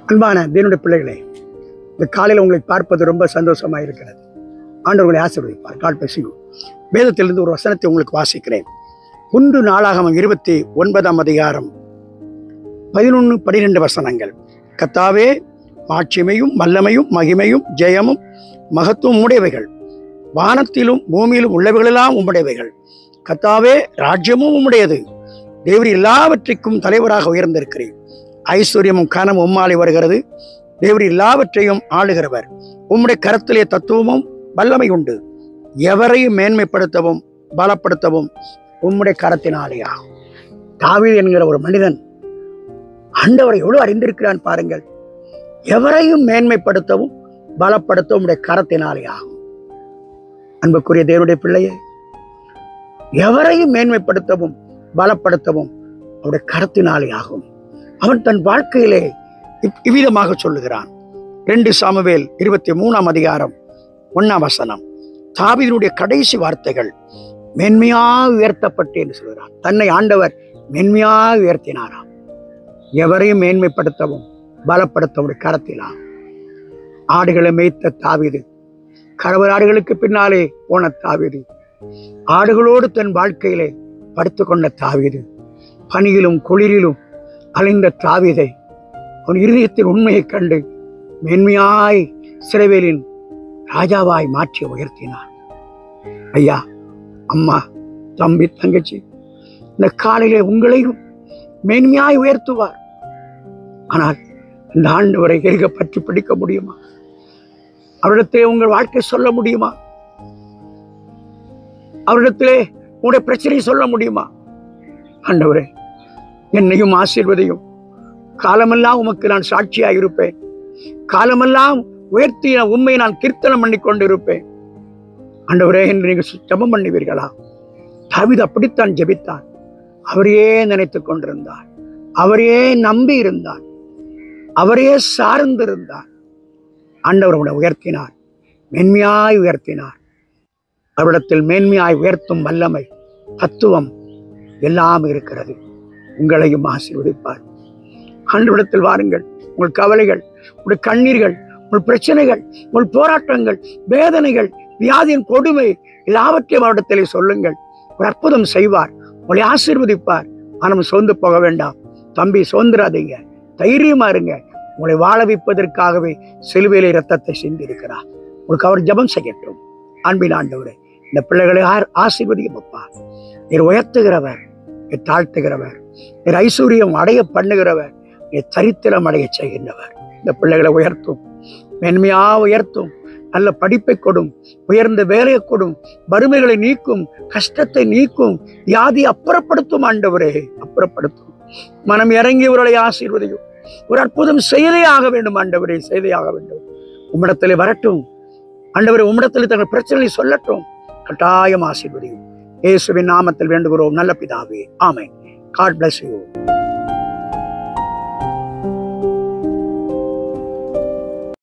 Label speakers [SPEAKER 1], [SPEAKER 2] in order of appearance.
[SPEAKER 1] அன்பான தேவனுடைய பிள்ளைகளே, இந்த காலையில் உங்களை பார்ப்பது ரொம்ப சந்தோஷமாக இருக்கிறது. ஆண்டவர் உங்களை ஆசீர்வதிப்பார். God bless you. வேதத்திலிருந்து ஒரு வசனத்தை உங்களுக்கு வாசிக்கிறேன். 1 நாளாகமம் 29ஆம் அதிகாரம் 11-12 வசனங்கள். கர்த்தாவே, மாட்சிமையும் வல்லமையும் மகிமையும் ஜெயமும் மகத்துவம் உடையவைகள், வானத்திலும் பூமியிலும் உள்ளவைகளெல்லாம் உம்முடையவைகள். கர்த்தாவே, ராஜ்யமும் உம்முடையது. தேவரீர் எல்லாவற்றிற்கும் தலைவராக உயர்ந்திருக்கிறீர். ஐஸ்வர்யமும் கனமும் உம்மாலே வருகிறது. தேவரீர் எல்லாவற்றையும் ஆளுகிறவர். உம்முடைய கரத்திலே தத்துவமும் வல்லமை உண்டு. எவரையும் மேன்மைப்படுத்தவும் பலப்படுத்தவும் உம்முடைய கரத்தினாலே ஆகும். தாவீது என்கிற ஒரு மனிதன் ஆண்டவரை எவ்வளவு அறிந்திருக்கிறான் பாருங்கள். எவரையும் மேன்மைப்படுத்தவும் பலப்படுத்தவும் உம்முடைய கரத்தினாலே ஆகும். அன்புக்குரிய தேவனுடைய பிள்ளையே, எவரையும் மேன்மைப்படுத்தவும் பலப்படுத்தவும் அவருடைய கரத்தினாலே ஆகும். அவன் தன் வாழ்க்கையிலே இவ்விதமாக சொல்லுகிறான். 2 சாமுவேல் 23ஆம் அதிகாரம் 1ஆம் வசனம். தாவீதுடைய கடைசி வார்த்தைகள், மென்மையாக உயர்த்தப்பட்டு என்று சொல்கிறான். தன்னை ஆண்டவர் மென்மையாக உயர்த்தினாராம். எவரையும் மேன்மைப்படுத்தவும் பலப்படுத்தவும் கரத்தினார். ஆடுகளை மேய்த்த தாவீது, கறவராடுகளுக்கு பின்னாலே போன தாவீது, ஆடுகளோடு தன் வாழ்க்கையிலே படுத்துக்கொண்ட தாவீது, பனியிலும் குளிரிலும் அலைந்த தாவீதை அவன் இருதயத்தின் உண்மையை கண்டு மென்மையாய் சிறைவேலின் ராஜாவாய் மாற்றி உயர்த்தினார். ஐயா, அம்மா, தம்பி, தங்கச்சி, இந்த காலையிலே உங்களையும் மேன்மையாய் உயர்த்துவார். ஆனால் இந்த ஆண்டவரை எருக பற்றி பிடிக்க முடியுமா? அவரிடத்திலே உங்கள் வாழ்க்கை சொல்ல முடியுமா? அவரிடத்திலே உங்களுடைய பிரச்சனையை சொல்ல முடியுமா? ஆண்டவரே, என்னையும் ஆசீர்வதியும். காலமெல்லாம் உமக்கு நான் சாட்சியாக இருப்பேன். காலமெல்லாம் உயர்த்திய உண்மை நான் கீர்த்தனம் பண்ணி கொண்டு இருப்பேன். ஆண்டவரே என்று நீங்கள் ஜெபம் பண்ணுவீர்களா? தாவீது அப்படித்தான் ஜெபித்தான். அவரையே நினைத்துக் கொண்டிருந்தார். அவரையே நம்பி இருந்தார். அவரையே சார்ந்திருந்தார். ஆண்டவர் அவனை உயர்த்தினார், மென்மையாய் உயர்த்தினார். அவரிடத்தில் மேன்மையாய் உயர்த்தும் வல்லமை, தத்துவம் எல்லாம் இருக்கிறது. உங்களையும் ஆசீர்வதிப்பார். ஆண்டவரிடத்தில் வாருங்கள். உங்கள் கவலைகள், உங்கள் கண்ணீர்கள், உங்கள் பிரச்சனைகள், உங்கள் போராட்டங்கள், வேதனைகள், வியாதியின் கொடுமை எல்லாவற்றையும் அவரிடத்திலே சொல்லுங்கள். ஒரு அற்புதம் செய்வார். உங்களை ஆசீர்வதிப்பார். ஆனால் சோர்ந்து போக வேண்டாம். தம்பி, சோர்ந்துராதீங்க. தைரியமா இருங்க. உங்களை வாழ வைப்பதற்காகவே சிலுவையிலே இரத்தத்தை சிந்திருக்கிறார். உங்களுக்கு அவர் ஜெபம் செய்யட்டும். அன்பின் ஆண்டவரே, இந்த பிள்ளைகளை ஆசீர்வதியும் அப்பா. நீர் உயர்த்துகிறவர், நீர் தாழ்த்துகிறவர், நீர் ஐஸ்வர்யம் அடைய பண்ணுகிறவர், நீர் சரித்திரம் அடைய செய்கின்றவர். இந்த பிள்ளைகளை உயர்த்தும், மென்மையா உயர்த்தும். நல்ல படிப்பை கொடும், உயர்ந்த வேலையை கொடும், வறுமைகளை நீக்கும், கஷ்டத்தை நீக்கும், வியாதி அப்புறப்படுத்தும். ஆண்டவரே, அப்புறப்படுத்தும். மனம் இறங்கி இவர்களை ஆசீர்வதியும். ஒரு அற்புதம் செய்தே ஆக வேண்டும். ஆண்டவரே, செய்தே ஆக வேண்டும். உம்மிடத்திலே வரட்டும். ஆண்டவரே, உம்மிடத்திலே தங்கள் பிரச்சனையை சொல்லட்டும். கட்டாயம் ஆசீர்வதியும். இயேசுவின் நாமத்தில் வேண்டுகிறோம் நல்ல பிதாவே. ஆமென். God bless you.